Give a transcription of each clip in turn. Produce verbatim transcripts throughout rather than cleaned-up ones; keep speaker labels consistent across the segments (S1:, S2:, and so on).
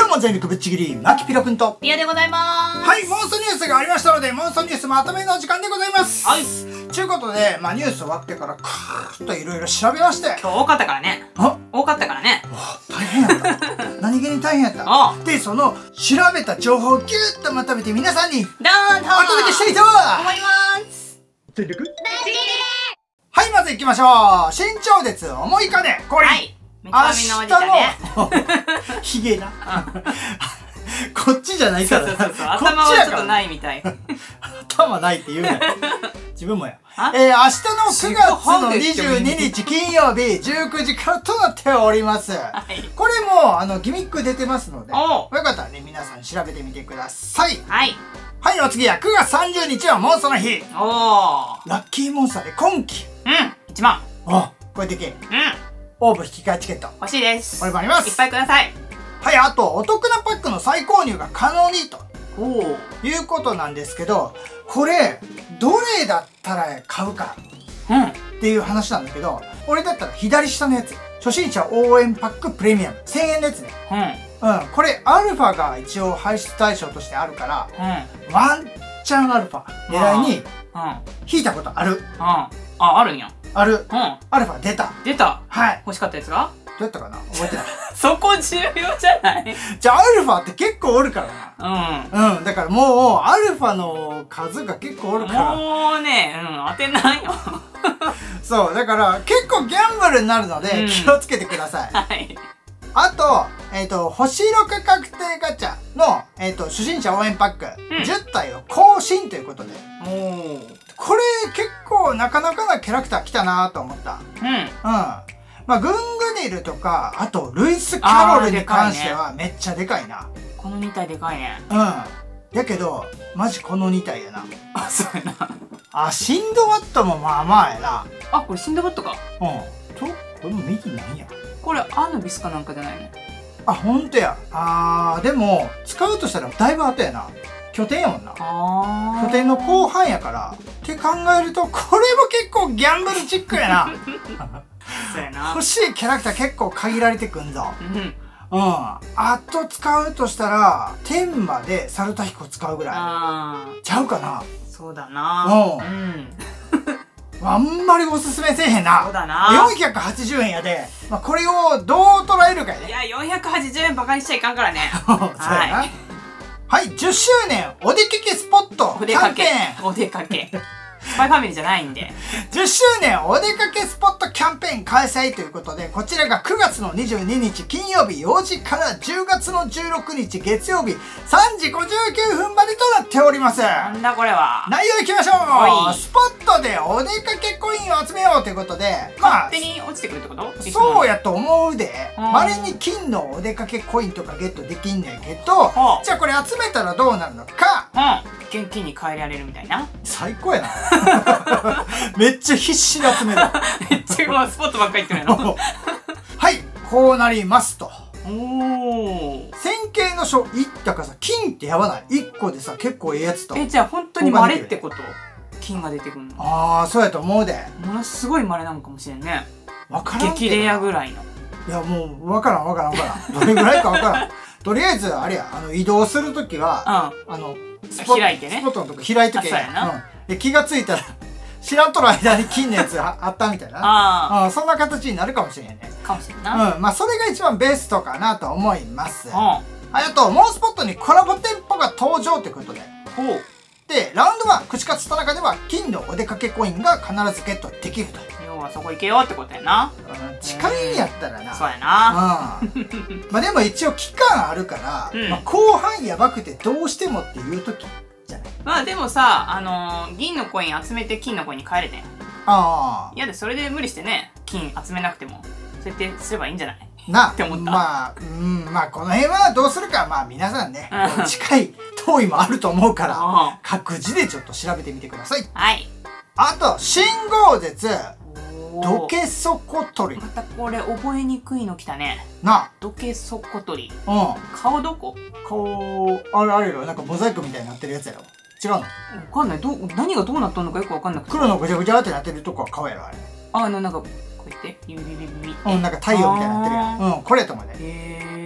S1: 日も全力ぶっちぎり、マキピロくんと。
S2: ピアでございます。
S1: はい、モンストニュースがありましたので、モンストニュースまとめの時間でございます。
S2: はい。
S1: ということで、まあニュース終わってから、カーッといろいろ調べまして。
S2: 今日多かったからね。
S1: あ
S2: 多かったからね。
S1: わ大変やった。何気に大変やった。
S2: ああ
S1: で、その、調べた情報をギュッとまとめて皆さんに、
S2: どーんと
S1: まとめてしたいと
S2: 思います
S1: 全力はい、まず行きましょう。新超絶思い金これ、
S2: はい。めちゃみのおじちゃんね。
S1: 明日のひげな。こっちじゃないからな。
S2: そうそうそう。頭はちょっとないみたい。
S1: 頭ないって言うなよ。自分もや。えー、明日のくがつのにじゅうににち金曜日じゅうくじからとなっております。
S2: はい。
S1: これも、あの、ギミック出てますので、よ
S2: お
S1: かったらね、皆さん調べてみてください。
S2: はい。
S1: はい、お次はくがつさんじゅうにちはモンストの日。
S2: おー。
S1: ラッキーモンスターで今季。
S2: うん。いちまん。
S1: あ、これでけえ。
S2: うん。
S1: 応募引き換えチケット。
S2: 欲しいです。
S1: これもあります。
S2: いっぱいください。
S1: はい、あと、お得なパックの再購入が可能にと
S2: おー。
S1: いうことなんですけど、これ、どれだったら買うか
S2: うん。
S1: っていう話なんだけど、俺だったら左下のやつ。初心者応援パックプレミアム。せんえんのやつね。
S2: うん。
S1: うん。これ、アルファが一応排出対象としてあるから、
S2: うん。
S1: ワンチャンアルファ狙いに
S2: うん。うん。
S1: 引いたことある。
S2: あ、あるんや。
S1: ある。
S2: うん。
S1: アルファ出た。
S2: 出た。
S1: はい。
S2: 欲しかったやつが
S1: どうやったかな覚えてない。
S2: そこ重要じゃない？
S1: じゃあ、アルファって結構おるから
S2: うん。
S1: な。うん。だからもう、アルファの数が結構おるから。
S2: もうね、うん、当てないよ。
S1: そう。だから、結構ギャンブルになるので、
S2: うん
S1: 気をつけてください。
S2: はい。
S1: あと、えっ、と、星ろく確定ガチャの、えっ、と、初心者応援パック、
S2: うん
S1: じゅったいを更新ということで。
S2: おー。
S1: これ、結構なかなかなキャラクター来たなと思った。
S2: うん。
S1: うん。まあ、グングニルとか、あと、ルイス・キャロルに関してはめっちゃでかいな。
S2: このに体でかいね。
S1: うん。やけど、マジこのに体やな。
S2: あ、そうやな。
S1: あ、シンドバットもまあまあやな。
S2: あ、これシンドバットか。
S1: うん。と、この右なんや。
S2: これアヌビスかなんかじゃないの？
S1: あ、ほんとや。あー、でも、使うとしたらだいぶ後やな。拠点やもんな。
S2: あー。
S1: 拠点の後半やから。って考えると、これも結構ギャンブルチックやな。
S2: そうやな。
S1: 欲しいキャラクター結構限られてくんぞ。
S2: うん。
S1: うん。あと使うとしたら、天馬でサルタヒコ使うぐら
S2: あ
S1: い。ちゃうかな。
S2: ー。そうだな。
S1: うん
S2: うん。
S1: あんまりおすすめせえへんな。
S2: そうだな。
S1: よんひゃくはちじゅうえんやで、まあ、これをどう捉えるかやね。
S2: いや、よんひゃくはちじゅうえんバカにしちゃいかんからね。
S1: そうやな。
S2: はい
S1: はい、じゅっしゅうねんお出かけスポットキャ
S2: お出かけ
S1: ンペーン。
S2: お出かけ。スパイファミリーじゃないんで。
S1: じゅっしゅうねんお出かけスポットキャンペーン開催ということで、こちらがくがつのにじゅうににち金曜日よじからじゅうがつのじゅうろくにち月曜日さんじごじゅうきゅうふんまでとなっております。
S2: なんだこれは。
S1: 内容いきましょ
S2: は
S1: う。スポットでお出かけコインを集めようということで、まあ
S2: 勝手に落ちてくるってこと？
S1: そうやと思うで、
S2: うん
S1: まれに金のお出かけコインとかゲットできんねんけど、
S2: はあ
S1: じゃあこれ集めたらどうなるのか。
S2: うん。現金に変えられるみたいな。
S1: 最高やな。めっちゃ必死で集める。
S2: めっちゃもうスポットばっかり言ってるの。
S1: はい、こうなりますと。
S2: おー。
S1: 線形の書、いったからさ、金ってやばない ?いっ 個でさ、結構ええやつと。
S2: え、じゃあ本当に稀ってこと？金が出てくるの。
S1: ああ、そうやと思うで。
S2: ものすごい稀なのかもしれんね。
S1: わからんけど。
S2: 激レアぐらいの。
S1: いや、もう、わからんわからんわからん。どれぐらいかわからん。とりあえず、あれや、あの、移動するときは、
S2: うん。
S1: あの、
S2: 開いてね
S1: スポットのとこ開いとけ。
S2: あそうやな
S1: うん。で、気がついたら、知らんとる間に金のやつああったみたいな。
S2: あ
S1: うん、そんな形になるかもしれんね。
S2: あ。かもしれんな。
S1: うん、まあ、それが一番ベストかなと思います。
S2: うん。
S1: はい、あと、モンスポットにコラボ店舗が登場ということで。
S2: ほう。
S1: で、ラウンドワン、串カツ田中では、金のお出かけコインが必ずゲットできると。
S2: 要はそこ行けよってことやな。
S1: うん、近いんやったらな。
S2: そうやな。
S1: うん。まあでも一応期間あるから、
S2: うん
S1: まあ後半やばくてどうしてもっていう時じゃない。
S2: まあでもさ、あのー、銀のコイン集めて金のコインに変えれてん。
S1: ああ。
S2: いやで、それで無理してね、金集めなくても、そうやってすればいいんじゃない？
S1: な、
S2: って思った
S1: まあ、うん、まあこの辺はどうするか、まあ皆さんね、
S2: うん
S1: 近い、遠いもあると思うから、
S2: うん
S1: 各自でちょっと調べてみてください。
S2: はい。
S1: あと、信号絶、
S2: おー
S1: どけそこ取り。
S2: またこれ覚えにくいのきたね。
S1: な、
S2: どけそこ取り。
S1: うん。
S2: 顔どこ？
S1: こう、あれあれやろ、なんかモザイクみたいになってるやつやろ。違うの？
S2: わかんない。どう、何がどうなっとんのかよくわかんなくて。
S1: 黒のぐちゃぐちゃってなってるとこは顔やろ、あれ。
S2: ああの、なんか、こうやって、ビビビビビビって。
S1: うん、なんか太陽みたいになってるやん。うん、これやと思うね。
S2: へー。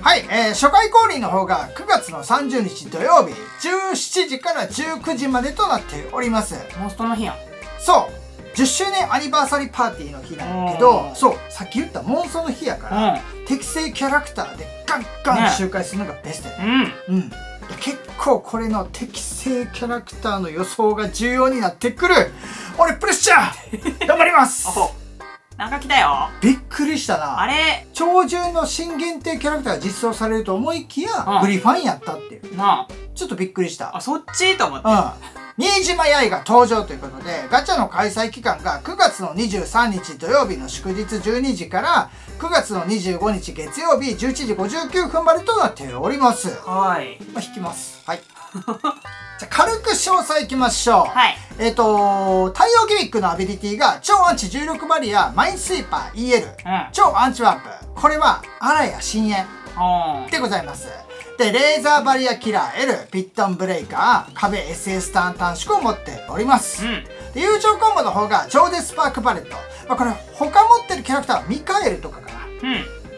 S1: はい、えー、初回降臨の方がくがつのさんじゅうにち土曜日じゅうしちじからじゅうくじまでとなっております。
S2: モンストの日やん。
S1: そうじゅっしゅうねんアニバーサリーパーティーの日なんだけど、そうさっき言ったモンストの日やから、うん、適正キャラクターでガンガン周回するのがベストやね。うん、うん、結構これの適正キャラクターの予想が重要になってくる。俺プレッシャー頑張ります
S2: なんか来たよ。
S1: びっくりしたな。
S2: あれ
S1: 超獣の新限定キャラクターが実装されると思いきや、うん、グリファンやったっていうなあ、ちょっとびっくりした。
S2: あ、そっちと思って。
S1: うん新島八重が登場ということで、ガチャの開催期間がくがつのにじゅうさんにち土曜日の祝日じゅうにじからくがつのにじゅうごにち月曜日じゅういちじごじゅうきゅうふんまでとなっております。
S2: はい。
S1: まあ、引きます。はい。じゃあ軽く詳細いきましょう。はい。えっと、太陽ギミックのアビリティが超アンチ重力バリア、マインスイーパー イーエル、うん、超アンチワープ。これは、あらや深淵でございます。で、レーザーバリアキラー L、ピットンブレイカー、壁 エスエス ターン短縮を持っております。うん、で、友情コンボの方が、超デスパークパレット。まあ、これ、他持ってるキャラクターはミカエルとかかな。うん、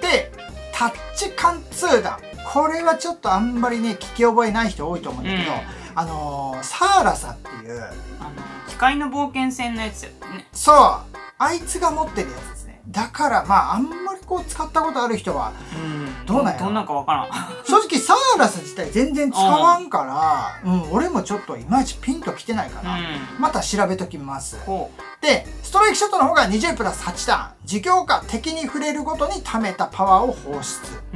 S1: で、タッチ貫通弾。これはちょっとあんまりね、聞き覚えない人多いと思うんだけど、うん、あのー、サーラサっていう、
S2: あの、機械の冒険戦のやつよね。
S1: そう。あいつが持ってるやつですね。だから、まあ、あんまりこう、使ったことある人は、どうなんやろ。
S2: どんなんかわからん。
S1: 正直、サーラサ自体全然使わんから、うん、俺もちょっといまいちピンときてないかな。うん、また調べときます。で、ストライクショットの方がにじゅうプラスはちターン。自強化、敵に触れるごとに溜めたパワーを放出。うん。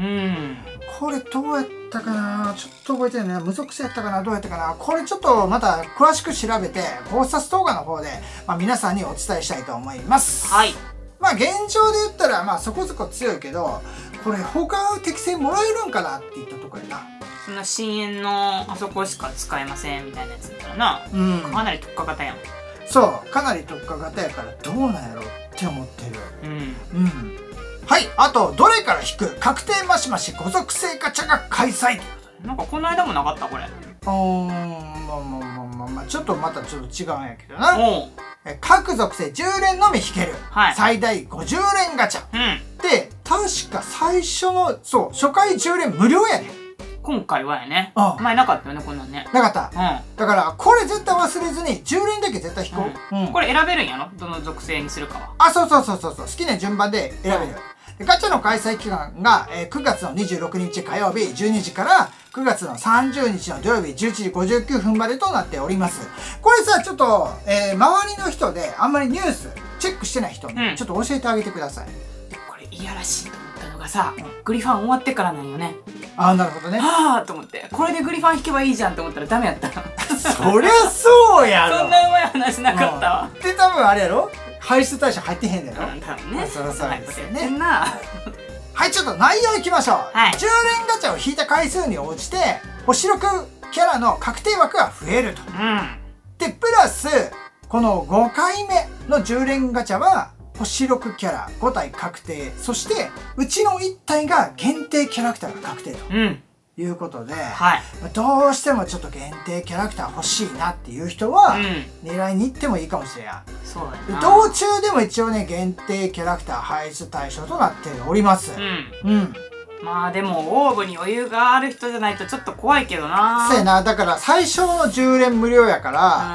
S1: これどうやったかなちょっと覚えてないね。無属性やったかなどうやったかなこれちょっとまた詳しく調べて、ゴースタス動画の方で、まあ、皆さんにお伝えしたいと思います。はい。まあ現状で言ったら、まあそこそこ強いけど、これ他適正もらえるんかなって言ったとこやな。
S2: そんな深淵のあそこしか使えませんみたいなやつだったらな。うん。かなり特化型やん。
S1: そう。かなり特化型やからどうなんやろって思ってる。うん。うん。はい。あと、どれから引く確定マシマシ五属性ガチャが開催。
S2: なんかこの間もなかったこれ。
S1: うーん。まあまあまあまあまあ、ちょっとまたちょっと違うんやけどな。おう。各属性じゅう連のみ引ける、はい、最大ごじゅう連ガチャ、うん、で確か最初のそう初回じゅう連無料やねん
S2: 今回はやね、うん、前なかったよねこんなんね
S1: なかった、うん、だからこれ絶対忘れずにじゅう連だけ絶対引こう、
S2: うんうん、これ選べるんやろどの属性にするかは
S1: あそうそうそうそうそう好きな順番で選べる、うん、ガチャの開催期間が、えー、くがつのにじゅうろくにち火曜日じゅうにじからくがつのさんじゅうにちの土曜日じゅういちじごじゅうきゅうふんまでとなっております。これさ、ちょっと、えー、周りの人であんまりニュースチェックしてない人に、うん、ちょっと教えてあげてください。
S2: これいやらしいと思ったのがさ、うん、グリファン終わってからなんよね。
S1: ああ、なるほどね。
S2: はあと思って、これでグリファン引けばいいじゃんと思ったらダメやった。
S1: そりゃそうやろ。
S2: そんなうまい話なかったわ。
S1: で、多分あれやろ排出対象入ってへんだよ。
S2: うん、多分ね。
S1: そろそろですよね。
S2: は
S1: い、ちょっと内容いきましょう。はい、じゅう連ガチャを引いた回数に応じて、星ろくキャラの確定枠が増えると。うん、で、プラス、このごかいめのじゅう連ガチャは、星ろくキャラご体確定。そして、うちのいち体が限定キャラクターが確定と。うんいうことで、はい、どうしてもちょっと限定キャラクター欲しいなっていう人は、うん、狙いに行ってもいいかもしれない。そうだね。道中でも一応ね、限定キャラクター排出対象となっております。うん。うん。
S2: まあでも、オーブに余裕がある人じゃないとちょっと怖いけどな。
S1: そうやな。だから最初のじゅう連無料やから、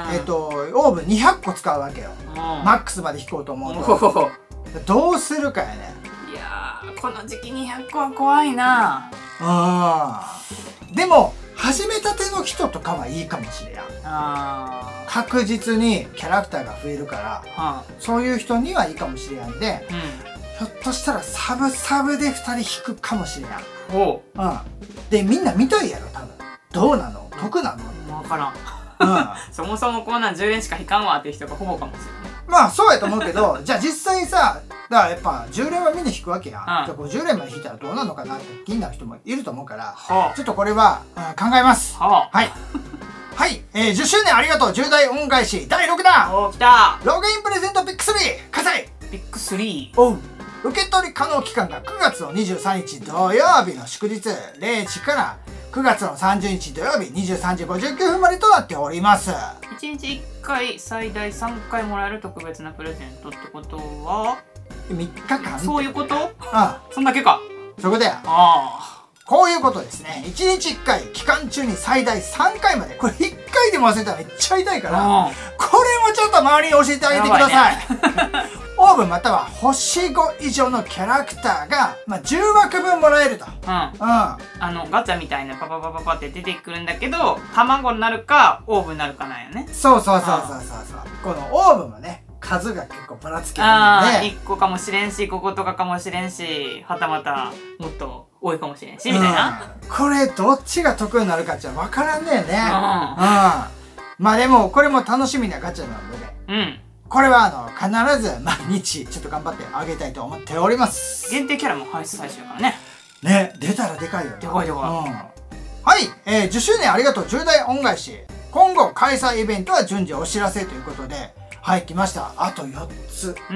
S1: うん、えっと、オーブにひゃっこ使うわけよ。うん、マックスまで引こうと思うと。どうするかやね。
S2: いやー、この時期にひゃっこは怖いな。
S1: ああ。でも、始めたての人とかはいいかもしれん。あ確実にキャラクターが増えるから、はあ、そういう人にはいいかもしれんで、うん、ひょっとしたらサブサブでふたり引くかもしれん。おう。うん。で、みんな見たいやろ、多分。どうなの得なの
S2: わからん。うん。そもそもこんなんじゅう連しか引かんわっていう人がほぼかもしれない。
S1: まあ、そうやと思うけど、じゃあ実際さ、だからやっぱじゅう連はみんな引くわけやん。うん、じゃあごじゅう連まで引いたらどうなのかなって気になる人もいると思うから、はあ、ちょっとこれは、うん、考えます。はあ、はい。はい、えー、じゅっしゅうねんありがとう重大恩返しだいろくだん
S2: おー、来た
S1: ログインプレゼントピックスリー開催
S2: ピックスリ
S1: ーおう受け取り可能期間がくがつのにじゅうさんにち土曜日の祝日れいじからくがつのさんじゅうにち土曜日にじゅうさんじごじゅうきゅうふんまでとなっております。
S2: いちにちいっかい最大さんかいもらえる特別なプレゼントってことは
S1: みっかかん
S2: そういうことあ
S1: あ
S2: そんだけか
S1: そこだよ。
S2: ああ
S1: こういうことですね。いちにちいっかい、期間中に最大さんかいまで。これいっかいでも忘れたらめっちゃ痛いから、これもちょっと周りに教えてあげてください。オーブンまたは星ご以上のキャラクターが、まあ、じゅうわくぶんもらえると。うん。うん。
S2: あの、ガチャみたいなパパパパパって出てくるんだけど、卵になるか、オーブンになるかなんよね。
S1: そうそうそうそうそうそう。このオーブンはね、数が結構ばらつきあるので。
S2: いっこかもしれんし、ごことかかもしれんし、はたまたもっと多いかもしれんし、みたいな。
S1: うん、これ、どっちが得になるかじゃわからんねえね。うん。うん。まあでも、これも楽しみなガチャなので。うん。これはあの、必ず毎日ちょっと頑張ってあげたいと思っております。
S2: 限定キャラも排出最終からね。
S1: ね、出たらでかいよね。
S2: でかいでかい。うん。
S1: はい、えー、じゅっしゅうねんありがとう重大恩返し。今後開催イベントは順次お知らせということで、はい、来ました。あとよっつ。うん。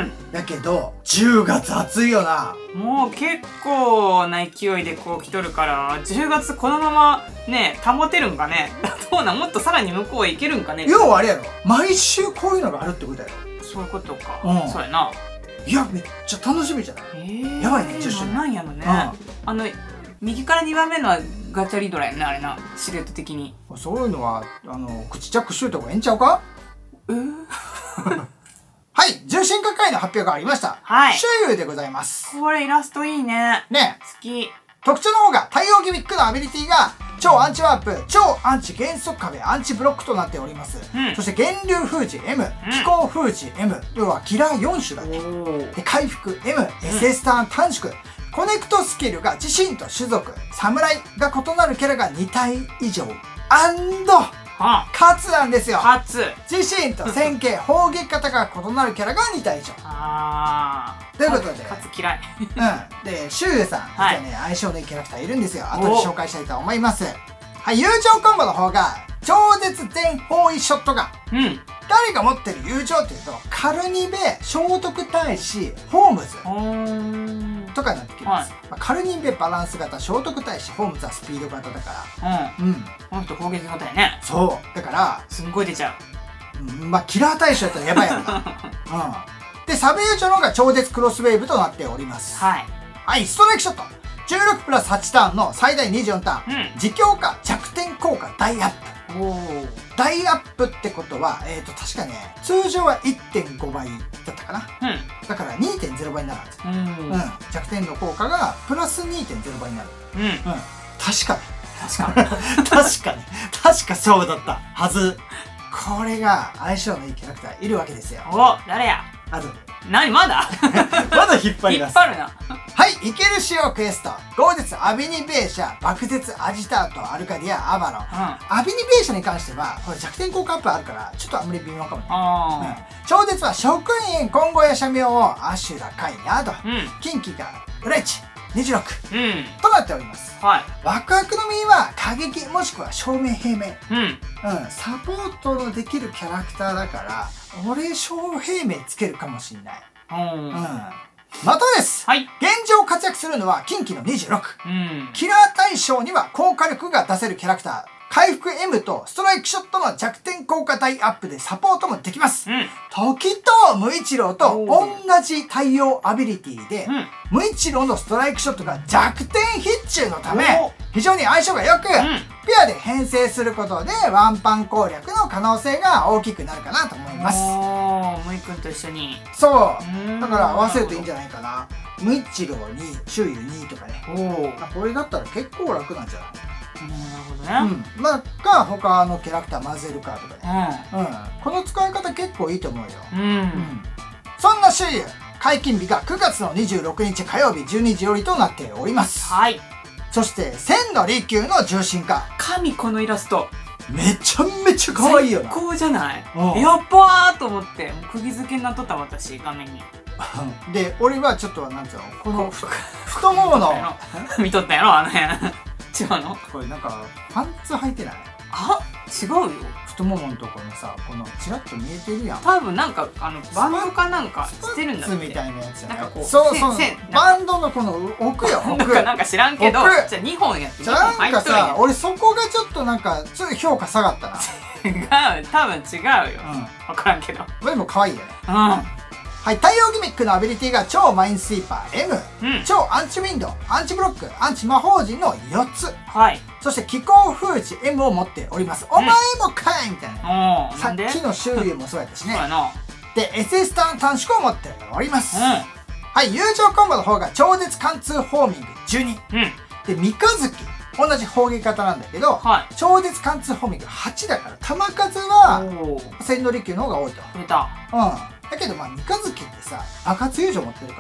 S1: だけど、じゅうがつ暑いよな。
S2: もう結構な勢いでこう来とるから、じゅうがつこのままね、保てるんかね。どうなん、もっとさらに向こうへ行けるんかね。
S1: 要はあれやろ。毎週こういうのがあるってことやろ。
S2: そういうことか。うん。そうやな。
S1: いや、めっちゃ楽しみじゃない？えー、やばいね、じゅっしゅうねん。
S2: なんやろね。あの、右からにばんめのはガチャリドラやね、あれな。シルエット的に。
S1: そういうのは、あの、口チャックシュートがええんちゃうか？えーはい、重心化会の発表がありました。はい。周遊でございます。
S2: これイラストいいね。
S1: ね。
S2: 好き。
S1: 特徴の方が、対応ギミックのアビリティが、超アンチワープ、超アンチ減速壁、アンチブロックとなっております 。うん、そして、源流封じ エム、うん、気候封じ エム、要はキラーよん種だね。で、回復 エム、エスエス ターン短縮。コネクトスキルが自身と種族、侍が異なるキャラがにたい以上。アンド勝つなんですよ。
S2: 勝つ。
S1: 自身と戦型、砲撃方が異なるキャラがにたい以上。ああ。ということで。
S2: 勝つ嫌い。
S1: うん。で、シュウユさん、実はね、相性のいいキャラクターいるんですよ。後で紹介したいと思います。はい、友情コンボの方が、超絶全方位ショットガン。うん。誰が持ってる友情っていうと、カルニベ、聖徳太子、ホームズ。とかになってきます。はい、まあ、カルニベバランス型、聖徳太子、ホームズはスピード型だから。うん。うん。
S2: この人攻撃型やね。
S1: そう。だから、
S2: すんごい出ちゃ
S1: う。うん、まあ、キラー対象やったらやばいやろな。うん。で、サブ友情の方が超絶クロスウェーブとなっております。はい。はい、ストライクショット。じゅうろくプラスはちターンの最大にじゅうよんターン。うん。自強化、弱点効果、大アップ。お大アップってことは、えっ、ー、と、確かね、通常は いってんご 倍だったかな。うん。だから にてんゼロ 倍になるんですよ。うん。うん。弱点の効果がプラス にてんゼロ 倍になる。うん。うん。確かに。確かに。確かに。確かそうだったはず。これが相性のいいキャラクターいるわけですよ。
S2: お、誰や？
S1: あと。
S2: 何まだ
S1: まだ引っ張り出す。
S2: 引っ張るな。
S1: はい、イケルシオクエスト。豪絶アビニベーシャ、爆絶アジタート、アルカディア、アバロン。うん、アビニベーシャに関しては、これ弱点効果アップあるから、ちょっとあんまり微妙かもね。うん、超絶は職員、混合や社名をアシュラ、カイなど、うん、近畿がウレッチ、にじゅうろく、うん、となっております。はい。ワクワクの実は過激もしくは正面平面。うん。うん。サポートのできるキャラクターだから、俺正平面つけるかもしんない。うん。うん。またです。はい。現状活躍するのは近畿のにじゅうろく。うん。キラー対象には高火力が出せるキャラクター。回復 エム とストライクショットの弱点効果大アップでサポートもできます。うん、時と無一郎と同じ対応アビリティで、うん、無一郎のストライクショットが弱点必中のため、非常に相性が良く、うん、ペアで編成することでワンパン攻略の可能性が大きくなるかなと思います。
S2: おー、むいくんと一緒に。
S1: そう。だから合わせるといいんじゃないかな。無一郎に、周囲にとかね。おこれだったら結構楽なんじゃない？
S2: なるほどね。
S1: うん。まあ、か、他のキャラクター混ぜるかとかね。うん。うん。この使い方結構いいと思うよ。うん。うん、そんな周遊、解禁日がくがつのにじゅうろくにち火曜日じゅうにじよりとなっております。はい。そして、千の利休の重心化。
S2: 神、このイラスト。
S1: めちゃめちゃ可愛いよな。
S2: 最高じゃない？やっばーと思って、釘付けになっとった私、画面に。
S1: で、俺はちょっと、なんていうの、この、太ももの。
S2: 見とったやろ、あの辺。違うの？
S1: これなんかパンツ履いてない？
S2: あ、違うよ。
S1: 太もものところにさ、このチラッと見えてるやん。
S2: 多分なんかあのバンドかなんかしてるんだって。
S1: スみたいなやつじゃない？
S2: なんかこう、
S1: そうそう。バンドのこの奥よ。
S2: 奥。なんか知らんけど、じゃあにほんやって。
S1: なんかさ、俺そこがちょっとなんかちょっと評価下がったな。
S2: 違う、多分違うよ。うん。分からんけど。
S1: でも可愛いよね。うん。 はい、太陽ギミックのアビリティが超マインスイーパー エム、
S2: うん、
S1: 超アンチウィンドウ、アンチブロック、アンチ魔法陣のよっつ。
S2: はい。
S1: そして気候封じ エム を持っております。お前もかいみたいな。
S2: うん、
S1: さっきの修理もそうやったしね。
S2: そうやな。
S1: で、エスエス ターン短縮を持っております。
S2: うん。
S1: はい、友情コンボの方が超絶貫通ホーミングじゅうに。
S2: うん。
S1: で、三日月。同じ砲撃型なんだけど、
S2: はい、
S1: 超絶貫通ホーミングはちだから、弾数は千利休の方が多いと。
S2: 増えた。
S1: うん。だけど、まあ、三日月ってさ、爆発友情持ってるから、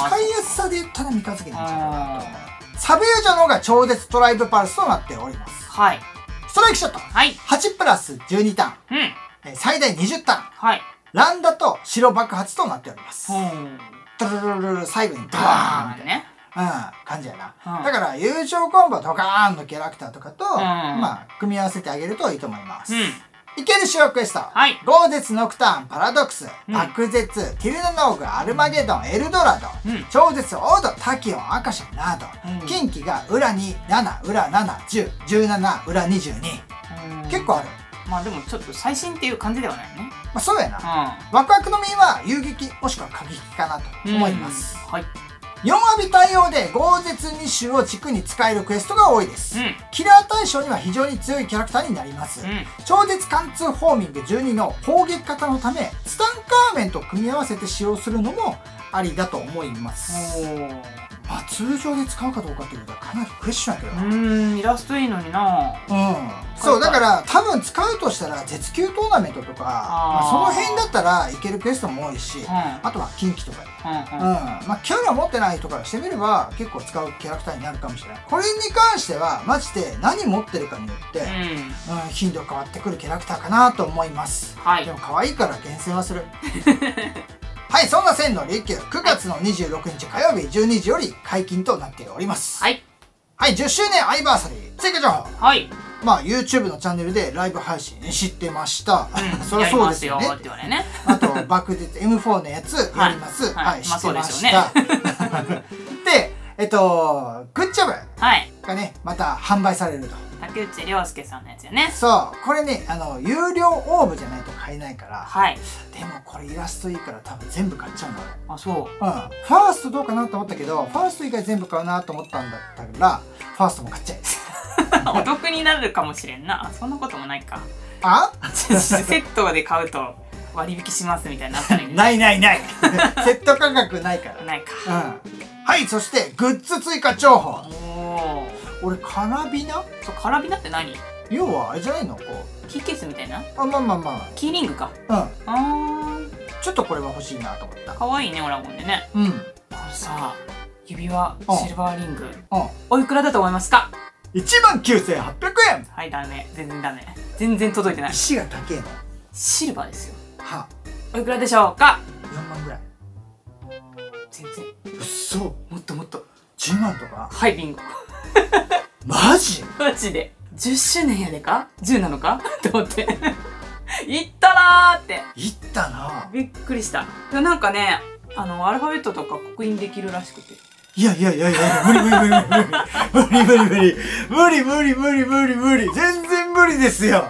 S1: 使いやすさで言ったら三日月なんじゃないかなと思う。サブ友情の方が超絶トライブパルスとなっております。はい。ストライクショット。はい。はちプラスじゅうにターン。うん。最大にじゅうターン。はい。ランダと白爆発となっております。うん。ドルルルルル、最後にドーンみたいな。うん、感じやな。うん、だから、友情コンボドカーンのキャラクターとかと、うん、まあ、組み合わせてあげるといいと思います。うん、いける主要クエスト。はい。豪絶ノクターン、パラドックス、うん、爆絶、ティルノノーグ、アルマゲドン、エルドラド、うん、超絶オード、タキオン、アカシャなど、うん、近畿が裏に、なな、裏なな、じゅう、じゅうなな、裏にじゅうに。うん、結構ある。
S2: まあでもちょっと最新っていう感じではないね。
S1: まあそうやな。うん、ワクワクの実は遊撃もしくは過激かなと思います。はい。よんアビ対応で豪絶に種を軸に使えるクエストが多いです。うん、キラー対象には非常に強いキャラクターになります。うん、超絶貫通ホーミングじゅうにの砲撃型のため、ツタンカーメンと組み合わせて使用するのもありだと思います。まあ通常で使うかどうかっていうことはかなりクエスチョンやけどな。
S2: うーん、イラストいいのにな。
S1: うん。そう、だから多分使うとしたら絶級トーナメントとか、まあ、その辺だったらいけるクエストも多いし、うん、あとは近畿とかで。うん、うんうん、まあキャラ持ってない人からしてみれば結構使うキャラクターになるかもしれない。これに関してはマジで何持ってるかによって、うんうん、頻度変わってくるキャラクターかなと思います。はい。でも可愛いから厳選はする。はい、そんな千の利休、くがつのにじゅうろくにち火曜日じゅうにじより解禁となっております。はい。はい、じゅっしゅうねんアニバーサリー、追加情報。はい。まあ、YouTube のチャンネルでライブ配信知ってました。うん、そりゃそうですよね。よって言われね。あと、爆絶 エムフォー のやつやります。はい、はい、知ってました。で、えっと、グッジョブがね、また販売されると。
S2: 竹内涼介さんのやつよね。
S1: そう。これね、あの、有料応募じゃないと買えないから。はい。でもこれイラストいいから多分全部買っちゃうの俺。あ、そう。うん。ファーストどうかなと思ったけど、ファースト以外全部買うなと思ったんだったら、ファーストも買っちゃえ。
S2: お得になるかもしれんな。そんなこともないか。
S1: あ
S2: セットで買うと割引しますみたいなのあったらいいね。
S1: ないないない。セット価格ないから。
S2: ないか。
S1: うん。はい、そしてグッズ追加情報。おー。俺カラビナ？
S2: そう、カラビナって何？
S1: 要はあれじゃないの？こ
S2: うキーケースみたいな？
S1: あ、まあまあまあ。
S2: キーリングか。うん。あ
S1: ー。ちょっとこれは欲しいなと思った。
S2: 可愛いね、オラゴンでね。うん。このさ、指輪シルバーリング。うん。おいくらだと思いますか？
S1: いちまんきゅうせんはっぴゃくえん。
S2: はい、ダメ。全然ダメ。全然届いてない。
S1: 石が高えの？
S2: シルバーですよ。
S1: は。
S2: おいくらでしょうか？
S1: よんまんぐらい。
S2: 全然。
S1: うっそ。
S2: もっともっと。
S1: じゅうまんとか？
S2: はい、ビンゴ。
S1: マジ？
S2: マジで。じゅっしゅうねんやでか ?じゅう なのかと思って。いったなーって。
S1: いったな。
S2: びっくりした。なんかね、あの、アルファベットとか刻印できるらしくて。
S1: いやいやいやいや、無理無理無理無理無理無理無理無理無理無理無理無理無理全然無理ですよ。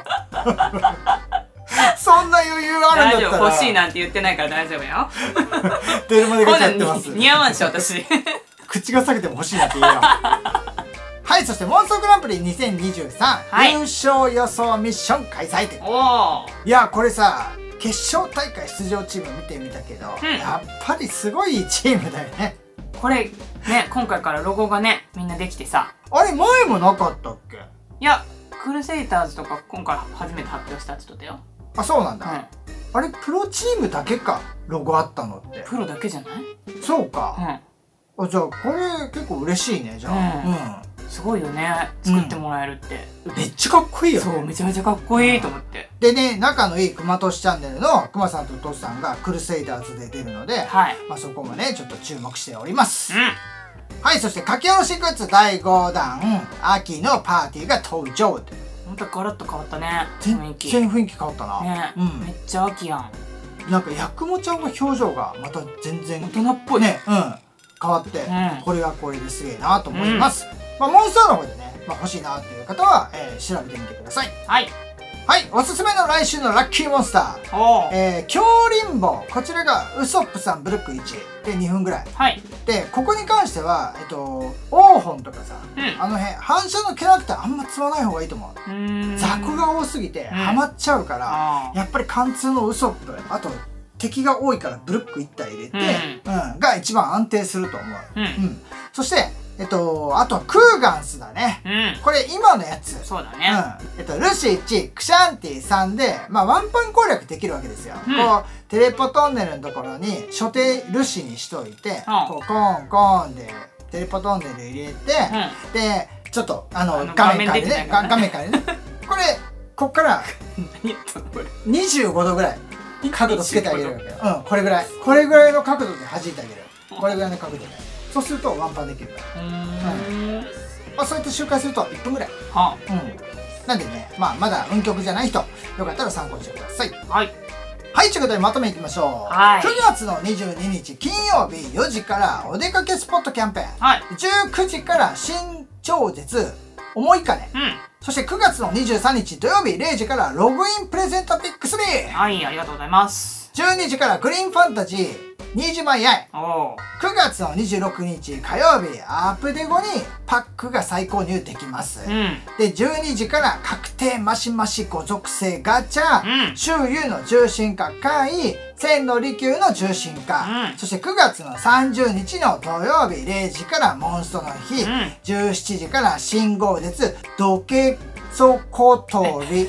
S1: そんな余裕あるんだったら。
S2: 大丈夫、欲しいなんて言ってないから大丈夫よ。
S1: 出るまでがやってます。
S2: 似合わんし私。
S1: 口が裂けても欲しいなって言うよ。はい、そしてモンストグランプリにせんにじゅうさん、はい、優勝予想ミッション開催って。おいや、これさ、決勝大会出場チーム見てみたけど、うん、やっぱりすごいチームだよね。
S2: これね、今回からロゴがね、みんなできてさ。
S1: あれ、前もなかったっけ？
S2: いや、クルセイターズとか今回初めて発表したって言ってたよ。
S1: あ、そうなんだ。うん、あれ、プロチームだけか、ロゴあったのって。
S2: プロだけじゃない？
S1: そうか。うん。あ、じゃあ、これ結構嬉しいね、じゃあ。うん。うん、
S2: すごいよね、作ってもらえるって。
S1: うん、めっちゃかっこいいよね。
S2: そう、めちゃめちゃかっこいいと思って。
S1: でね、仲のいい熊年チャンネルの熊さんとトシさんがクルセイダーズで出るので、はい、まあそこもね、ちょっと注目しております。うん、はい、そして書き下ろしグッズだいごだん、秋のパーティーが登場って。
S2: またガラッと変わったね、
S1: 雰囲気。全然雰囲気変わったな。
S2: ね、うん、めっちゃ秋やん。
S1: なんか、やくもちゃんの表情がまた全然。
S2: 大人っぽい。
S1: ね、うん。変わって、うん、これはこれですげえなと思います。うん、まあ、モンスターの方でね、まあ、欲しいなっていう方は、えー、調べてみてください。はい。 はい、おすすめの来週のラッキーモンスター。
S2: おー。
S1: えー、強リンボ。こちらがウソップさんブルックいちでにふんぐらい。
S2: はい。
S1: で、ここに関しては、えっと、オーホンとかさ、
S2: うん
S1: あの辺、反射のキャラクターあんま積まない方がいいと思う。
S2: うーん。
S1: 雑魚が多すぎて、
S2: うん
S1: ハマっちゃうから、
S2: あー
S1: やっぱり貫通のウソップ、あと、敵が多いからブルックいったい入れて、うん、が一番安定すると思う。
S2: うん
S1: うん。そして、えっと、あとはクーガンスだね。
S2: うん。
S1: これ今のやつ。
S2: そうだね。
S1: うん。えっと、ルシいち、クシャンティさんで、まあ、ワンパン攻略できるわけですよ。
S2: うん
S1: こう、テレポトンネルのところに、所定ルシにしといて、
S2: うん
S1: こう、コーンコーンで、テレポトンネル入れて、で、ちょっと、あの、
S2: あの
S1: 画面変えてね。
S2: 画面出てないからね
S1: が画面変えてね。これ、こっから
S2: 何やったのこれ。
S1: にじゅうごどぐらい角度つけてあげるわけよ。うん、これぐらい。これぐらいの角度で弾いてあげる。これぐらいの角度で。そうするとワンパンできるから。
S2: うーん。
S1: まあ、そうやって周回するといっぷんぐらい。
S2: は
S1: うん。なんでね、まあ、まだ運極じゃない人、よかったら参考にしてください。
S2: はい。
S1: はい、ということでまとめいきましょう。
S2: はい
S1: くがつのにじゅうににち金曜日よじからお出かけスポットキャンペーン。
S2: はい。
S1: じゅうくじから新超絶思い金。
S2: うん。
S1: そしてくがつのにじゅうさんにち土曜日れいじからログインプレゼントピックスリー。
S2: はい、ありがとうございます。
S1: じゅうにじからグリーンファンタジー新島八重。
S2: おー。
S1: くがつのにじゅうろくにち火曜日アップデ後にパックが再購入できます。
S2: うん。
S1: で、じゅうにじから確定マシマシご属性ガチャ、
S2: うん
S1: 周遊の重心化回、千の利休の重心化、
S2: うん
S1: そしてくがつのさんじゅうにちの土曜日れいじからモンストの日、
S2: うん
S1: じゅうしちじから信号絶どけそこ取り、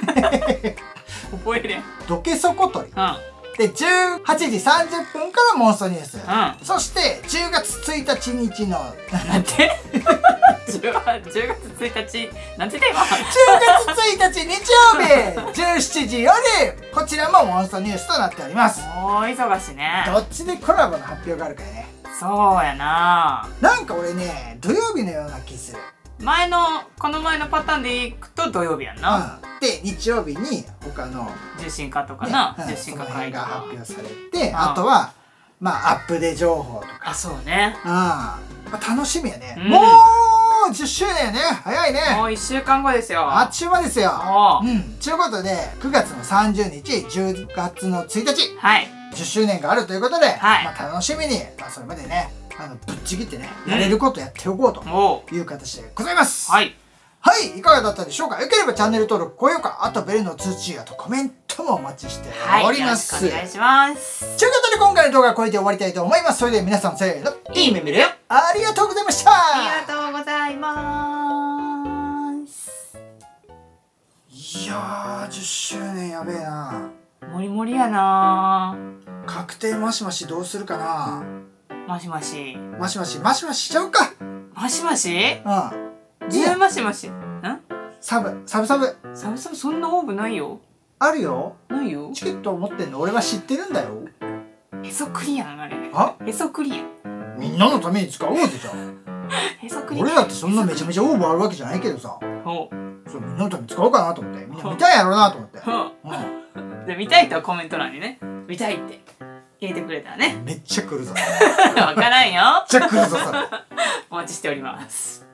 S2: 覚えれん。
S1: どけそこ取り。
S2: うん。
S1: で、じゅうはちじさんじゅっぷんからモンストニュース。
S2: う
S1: そして、じゅうがつついたち日の、
S2: なんてじゅうがつついたち、なんて言った今
S1: じゅうがつついたち日曜日じゅうしちじよりこちらもモンストニュースとなっております。
S2: 大忙しね。
S1: どっちでコラボの発表があるかね。
S2: そうやな。
S1: なんか俺ね、土曜日のような気する。
S2: 前の、この前のパターンでいくと土曜日やんな。
S1: うん。で、日曜日に他の、
S2: 受信化とか
S1: ね
S2: な。
S1: うん
S2: 受信
S1: その
S2: 化会と
S1: 辺が発
S2: か。
S1: 表されて、
S2: ん
S1: あとは、まあ、アップデ情報とか。
S2: あ、そうね。
S1: うん。まあ、楽しみやね。
S2: うん
S1: もうじゅっしゅうねんやね。早いね。
S2: もういっしゅうかんごですよ。
S1: あっちゅう間ですよ。
S2: おう
S1: うん。ということで、くがつのさんじゅうにち、じゅうがつのついたち、
S2: はい。
S1: じゅっしゅうねんがあるということで、
S2: はい
S1: まあ楽しみに、まあそれまでね、あの、ぶっちぎってね、やれることやっておこうと
S2: おう。
S1: いう形でございます。
S2: はい。
S1: はい、いかがだったでしょうか。よければチャンネル登録、高評価、あとベルの通知、あとコメントもお待ちして
S2: はい。
S1: おります。
S2: よろしくお願いします。
S1: ということで今回の動画はこれで終わりたいと思います。それでは皆さんせーの、
S2: いい夢見るよ。
S1: ありがとうございました。
S2: ありがとうございます。
S1: いやー、じゅっしゅうねんやべえな。
S2: もりもりやな。
S1: 確定マシマシどうするかな。
S2: マシマシ。
S1: マシマシ、マシマシしちゃうか。
S2: マシマシ
S1: うん。
S2: じゅうマシマシ。ん
S1: サブ、サブサブ。
S2: サブサブそんなオーブないよ。
S1: あるよ。
S2: ないよ。
S1: チケットを持ってんの俺は知ってるんだよ。
S2: へそくりやん、あれ。
S1: あ、
S2: へそくりやん。
S1: みんなのために使おうぜじゃ
S2: へそくり。
S1: あ。俺だってそんなめちゃめちゃオーバーあるわけじゃないけどさ。
S2: ほ
S1: そうみんなのために使おうかなと思って。みんな見たいやろうなと思って。
S2: う。ほ
S1: う
S2: う。で、見たい人はコメント欄にね、見たいって入れてくれたらね。
S1: ん。めっちゃ来るぞ。めっ
S2: わからんよ。
S1: ちゃ来るぞ、それ。
S2: お待ちしております。